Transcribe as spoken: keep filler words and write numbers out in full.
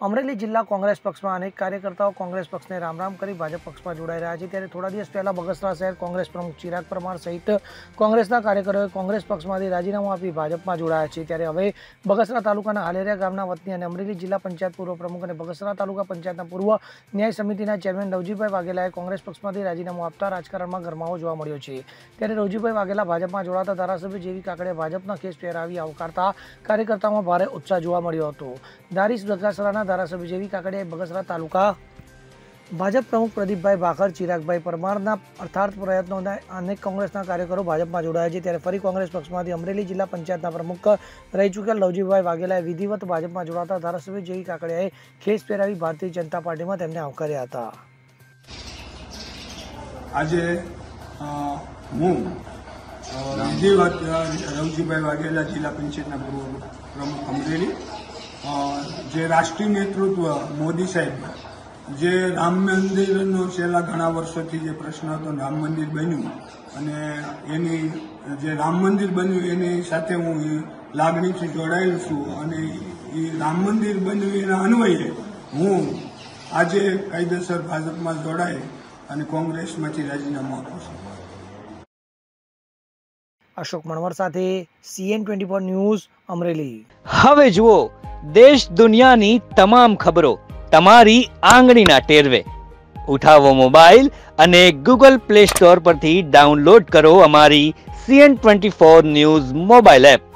અમરેલી જિલ્લા કોંગ્રેસ પક્ષમાં અનેક કાર્યકર્તાઓ કોંગ્રેસ પક્ષને રામ રામ કરી ભાજપ પક્ષમાં જોડાઈ રહ્યા છે। ત્યારે થોડા દિવસ પહેલા બગસરા શહેર કોંગ્રેસ પ્રમુખ ચિરાગ પરમાર સહિત કોંગ્રેસના કાર્યકરોએ કોંગ્રેસ પક્ષમાંથી રાજીનામું આપી ભાજપમાં જોડાયા છે। ત્યારે હવે બગસરા તાલુકાના હાલેરિયા ગામના વતની અને અમરેલી જિલ્લા પંચાયત પૂર્વ પ્રમુખ અને બગસરા તાલુકા પંચાયતના પૂર્વ ન્યાય સમિતિના ચેરમેન રવજીભાઈ વાઘેલાએ કોંગ્રેસ પક્ષમાંથી રાજીનામું આપતા રાજકારણમાં ગરમાવો જોવા મળ્યો છે। ત્યારે રવજીભાઈ વાઘેલા ભાજપમાં જોડાતા ધારાસભ્ય જેવી કાકડિયા ભાજપના કેસ પહેરાવી આવકારતા કાર્યકર્તાઓમાં ભારે ઉત્સાહ જોવા મળ્યો હતો। ધારીસ બગસરાના ધારાસભ્ય જેવી કાકડિયાએ બગસરા તાલુકા ભાજપ પ્રમુખ પ્રદીપભાઈ ભાખર ચિરાગભાઈ પરમારના અર્થાર્થ પ્રયત્નોના અનેક કોંગ્રેસના કાર્યકરો ભાજપમાં જોડાયા છે। ત્યારે ફરી કોંગ્રેસ પક્ષમાંથી અમરેલી જિલ્લા પંચાયતના પ્રમુખ રહી ચૂકેલ રવજીભાઈ વાઘેલાએ વિધિવત ભાજપમાં જોડાતા ધારાસભ્ય જેવી કાકડિયાએ ખેસ પહેરાવી ભારતીય જનતા પાર્ટીમાં તેમને આવકાર્યા હતા। આજે હું વિધિવત રવજીભાઈ વાઘેલા જિલ્લા પંચાયતના પૂર્વ પ્રમુખ અમરેલી જે રાષ્ટ્રીય નેતૃત્વ મોદી સાહેબ જે રામ મંદિરનો છેલ્લા ઘણા વર્ષોથી જે પ્રશ્ન હતો રામ મંદિર બન્યું અને એની જે રામ મંદિર બન્યું એની સાથે હું લાગણીથી જોડાયેલ છું અને એ રામ મંદિર બન્યું એના અન્વયે હું આજે કાયદેસર ભાજપમાં જોડાઈ અને કોંગ્રેસમાંથી રાજીનામું આપું છું। અશોક મણવર સાથે CN twenty four news Amreli. હવે જુઓ દેશ દુનિયાની તમામ ખબરો તમારી આંગળીના ટેરવે। ઉઠાવો મોબાઈલ અને ગૂગલ પ્લે સ્ટોર પરથી ડાઉનલોડ કરો અમારી CN twenty four news mobile app.